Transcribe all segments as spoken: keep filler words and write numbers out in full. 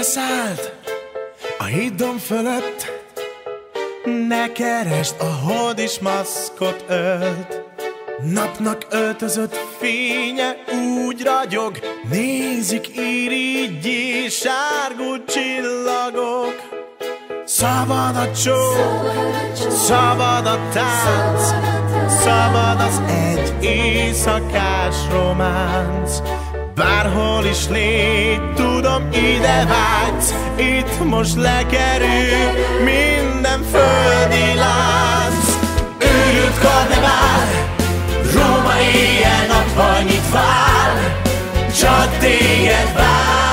leszállt a hídon fölött, ne keresd, a hold is maszkot ölt. Napnak öltözött fénye úgy ragyog, nézik irigyé sárgult csillagok. Szabad a csók, szabad a tánc, szabad az egy éjszakás románc. Bárhol is légy, tudom, ide vágysz, itt most lekerül minden földi lánc. Őrült karnevál, Róma éjjel-nappal nyitva áll, csak téged vár.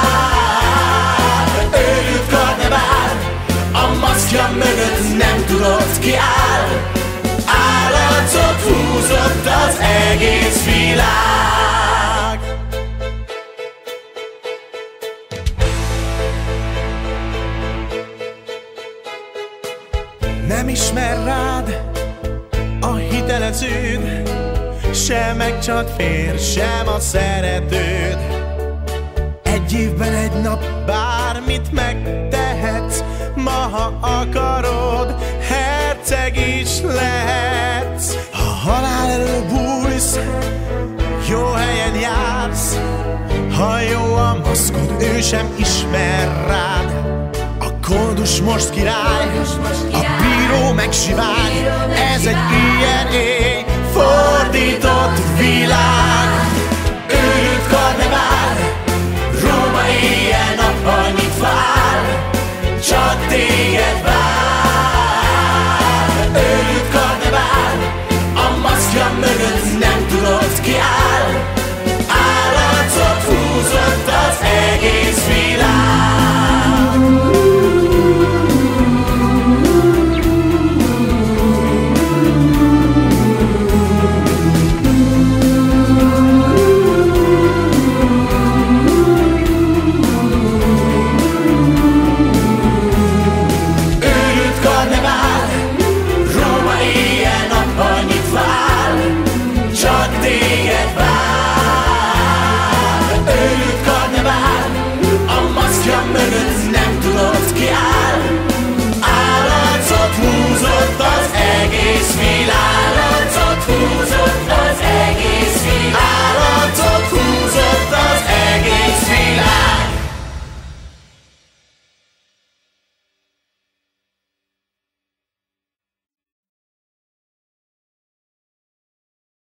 Őrült karnevál, a maszkja mögött nem tudod ki áll, állarcot húzott az egész világ. Nem ismer rád a hiteleződ, sem megcsalt fér, sem a szeretőd. Egy évben egy nap bármit megtehetsz, ma ha akarod, herceg is lehetsz. Ha halál elől bújsz, jó helyen jársz, ha jó a maszkod, ő sem ismer rád. A koldus most király, a bíró meg sivány, ez egy ilyen év.